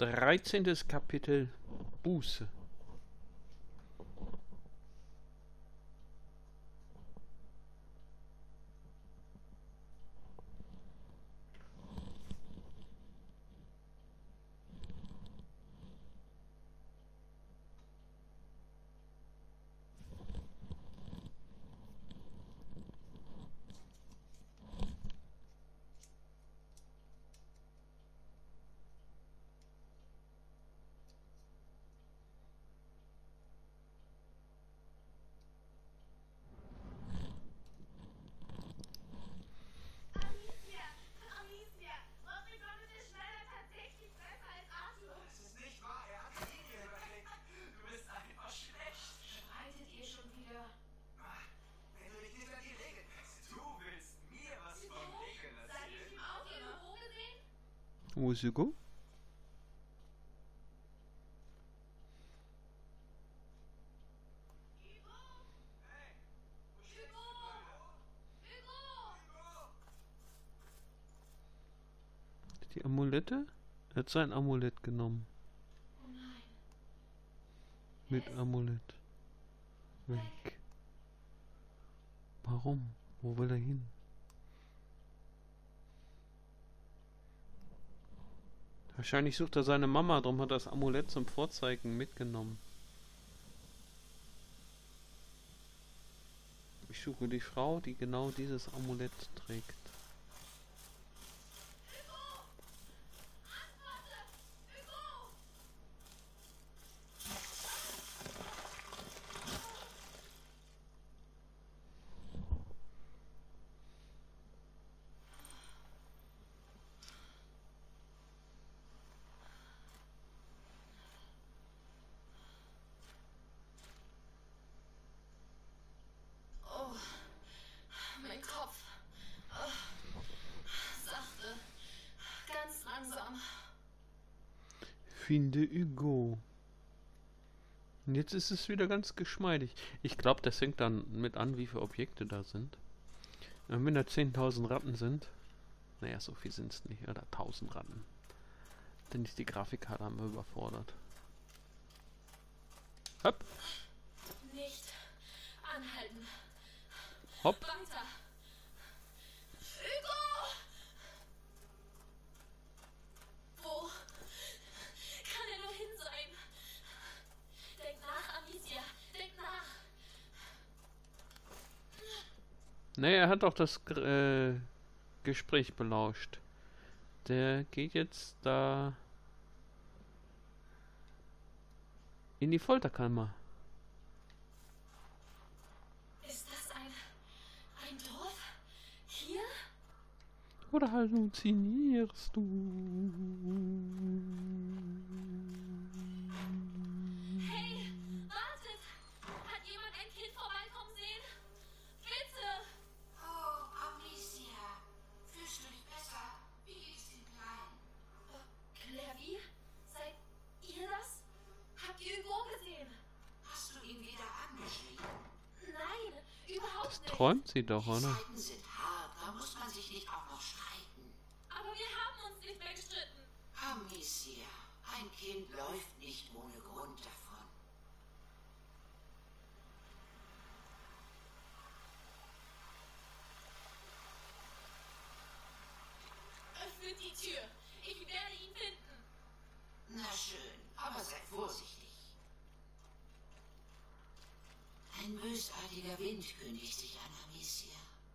13. Kapitel Buße. Wo ist Hugo? Die Amulette? Er hat sein Amulett genommen. Oh nein. Mit Amulett. Weg. Warum? Wo will er hin? Wahrscheinlich sucht er seine Mama, darum hat er das Amulett zum Vorzeigen mitgenommen. Ich suche die Frau, die genau dieses Amulett trägt. Mein Kopf. Sachte. Ganz langsam. Finde Hugo. Und jetzt ist es wieder ganz geschmeidig. Ich glaube, das hängt dann mit an, wie viele Objekte da sind. Wenn da 10.000 Ratten sind, naja, so viel sind es nicht, oder 1.000 Ratten, dann ist die Grafikkarte einmal überfordert. Hopp! Nicht anhalten. Hopp! Weiter. Hugo! Wo kann er nur hin sein? Denk nach, Amicia. Denk nach. Nee, er hat doch das Gespräch belauscht. Der geht jetzt da in die Folterkammer. Ist das ein Dorf? Hier? Oder halluzinierst du? Hey, wartet! Hat jemand ein Kind vorbeikommen sehen? Bitte! Oh, Amicia. Fühlst du dich besser? Wie geht's dem Kleinen? Claire, wie? Seid ihr das? Habt ihr Hugo gesehen? Hast du ihn wieder angeschrieben? Nein, überhaupt nicht. Träumt sie doch, Die oder? Zeiten sind hart, da muss man sich nicht auch noch streiten. Aber wir haben uns nicht mehr gestritten. Amicia, ein Kind läuft nicht ohne Grund davon. Öffnet die Tür. Ich werde ihn finden. Na schön, aber sei vorsichtig. Ein bösartiger Wind kündigt sich an, Amicia.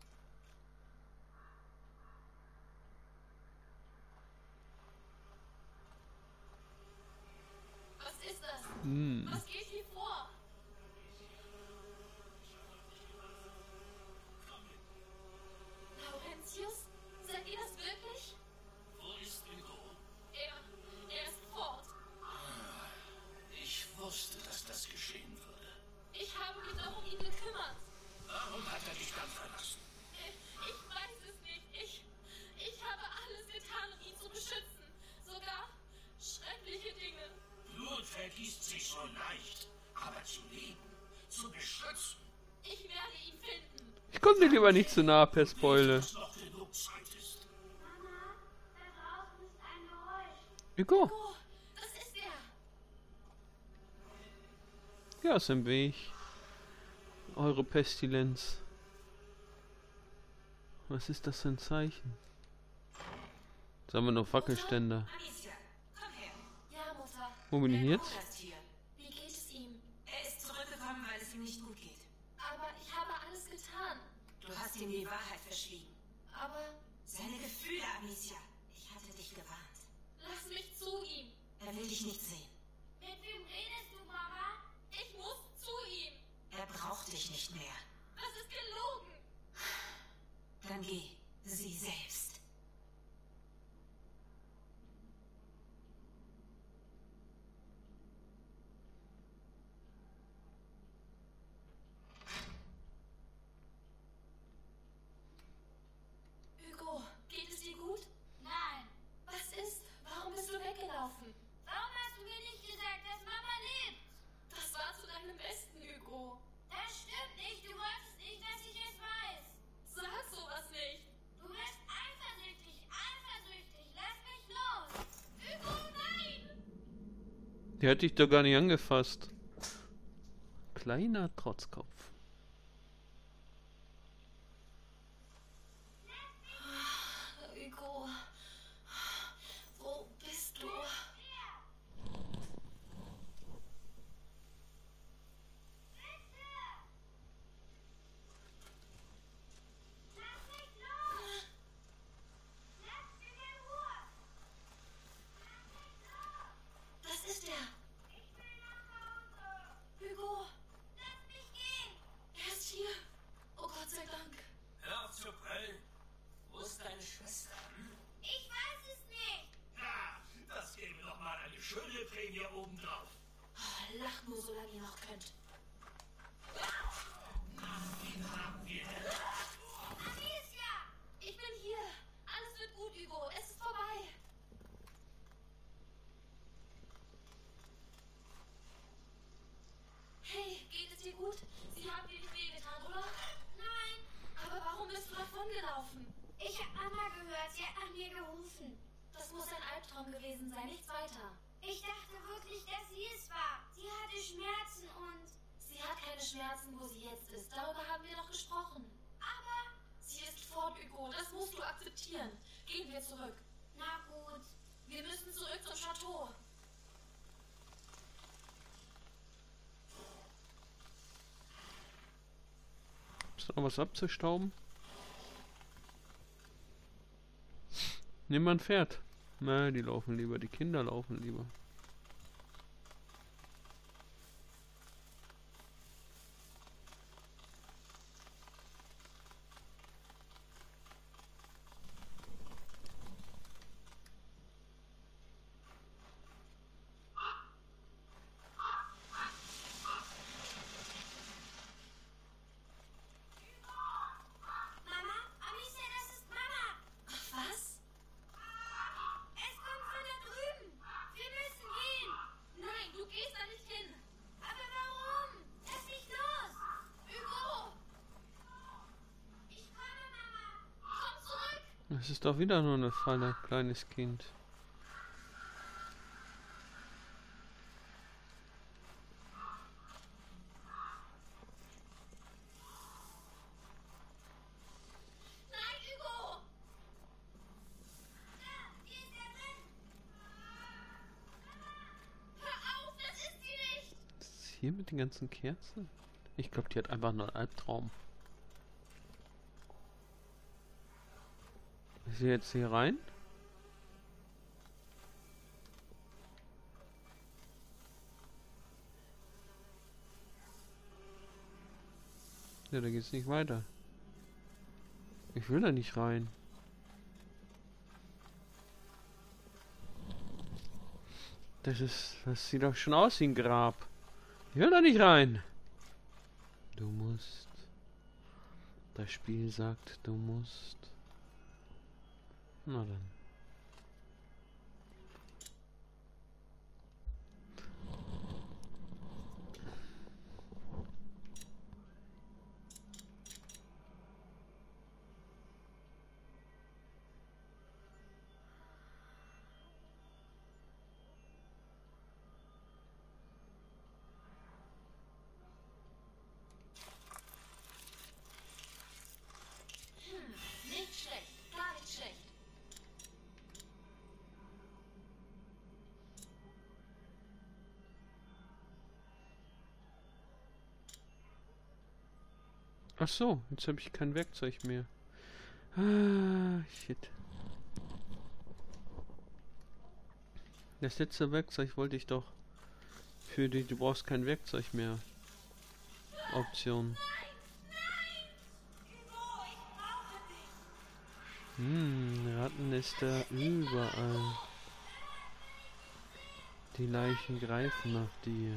Was ist das? Hm. Was geht hier vor? Laurentius? Seid ihr das wirklich? Wo ist Hugo? Er ist fort. Ich wusste, dass das geschehen würde. Ich habe mich doch um ihn gekümmert. Warum hat er dich dann verlassen? Ich weiß es nicht. Ich habe alles getan, um ihn zu beschützen. Sogar schreckliche Dinge. Blut vergießt sich so leicht, aber zu leben, zu beschützen, Ich werde ihn finden. Ich komme dir lieber nicht zu nah, per Spoile. bis noch genug Zeit ist. Mama, da draußen ist ein Geräusch. Hugo! Oh, das Ja, ist im Weg. Eure Pestilenz. Was ist das für ein Zeichen? Jetzt haben wir noch Fackelständer. Amicia, komm her. Ja, Mutter. Wo bin ich Dein jetzt? Bruder ist hier. Wie geht es ihm? Er ist zurückgekommen, weil es ihm nicht gut geht. Aber ich habe alles getan. Du hast ihm die Wahrheit verschwiegen. Aber Seine Gefühle, Amicia. Ich hatte dich gewarnt. lass mich zu ihm. Er will dich nicht sehen. Mit wem redest du, Mama? Ich muss zu ihm. Er braucht dich nicht mehr. Das ist gelogen. Dann geh. Sie selbst. Hugo, geht es dir gut? Nein. Was ist? Warum bist du weggelaufen? Warum hast du mir nicht gesagt, dass Mama lebt? Das war zu deinem Besten, Hugo. Das stimmt nicht. Du wolltest nicht, dass ich es weiß. Sag sowas nicht. Du bist eifersüchtig. Eifersüchtig. Lass mich los. Hugo, nein! Der hat dich doch gar nicht angefasst. Kleiner Trotzkopf. Hugo, wo bist du? Das ist er. Hugo, lass mich gehen. Er ist hier. Oh Gott sei Dank. Hör auf zu brüllen. Wo ist deine Schwester? Hm? Ich weiß es nicht. Ja, das gäbe noch mal eine schöne Prämie obendrauf. Oh, lacht nur, solange ihr noch könnt. Wen haben wir denn? Amicia! Ich bin hier. Alles wird gut, Hugo. Es ist vorbei. Hey, geht es dir gut? Sie haben dir nicht wehgetan, oder? Nein. Aber warum bist du davongelaufen? Ich habe Mama gehört. Sie hat nach mir gerufen. Das muss ein Albtraum gewesen sein, nichts weiter. Ich dachte wirklich, dass sie es war. Sie hatte Schmerzen und... Sie hat keine Schmerzen, wo sie jetzt ist. Darüber haben wir doch gesprochen. Aber sie ist fort, Hugo. Das musst du akzeptieren. Gehen wir zurück. Na gut. Wir müssen zurück zum Chateau. Ist da noch was abzustauben? Nimm mal ein Pferd. Na, die laufen lieber. Die Kinder laufen lieber. Mama? Amicia, das ist Mama. Was? Es kommt von da drüben. Wir müssen gehen. Nein, du gehst da nicht hin. Aber warum? Lass mich los. Hugo, Ich komme, Mama. komm zurück. Es ist doch wieder nur eine Falle, kleines Kind. Nein, Hugo. Da, die ist da drin. Hör auf, das ist sie nicht. Was ist hier mit den ganzen Kerzen? Ich glaube, die hat einfach nur einen Albtraum. Ist sie jetzt hier rein? Ja, da geht's nicht weiter. Ich will da nicht rein. Das sieht doch schon aus wie ein Grab. Ich will da nicht rein. Du musst. Das Spiel sagt, du musst. Na dann. Ach so, jetzt habe ich kein Werkzeug mehr. Ah, shit. Das letzte Werkzeug wollte ich doch für die du brauchst kein Werkzeug mehr Option. Rattennester überall. Die Leichen greifen nach dir.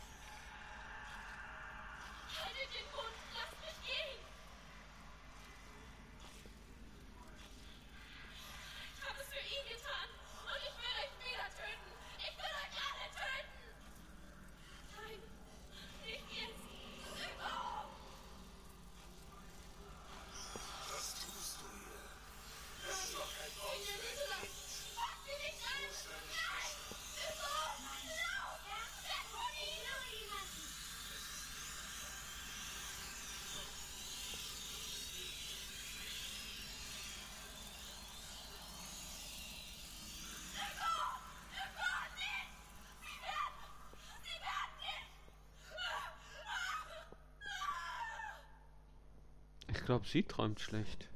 Haltet den Mund, lasst mich gehen! Ich habe es für ihn getan und ich will euch wieder töten! Ich will euch alle töten! Nein, nicht jetzt! Hugo! Was tust du hier? Das ist doch kein Signorina, fass sie nicht an! Nein! Hugo! Lauf! Der Pony! Ich glaube, sie träumt schlecht.